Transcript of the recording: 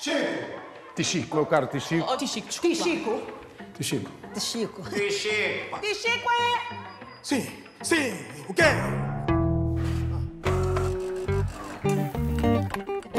Chico! Tichico, meu caro Tichico. Oh, Tichico, desculpa. Tichico. Tichico. Tichico. Tichico! Tichico é... Sim, sim, o quê?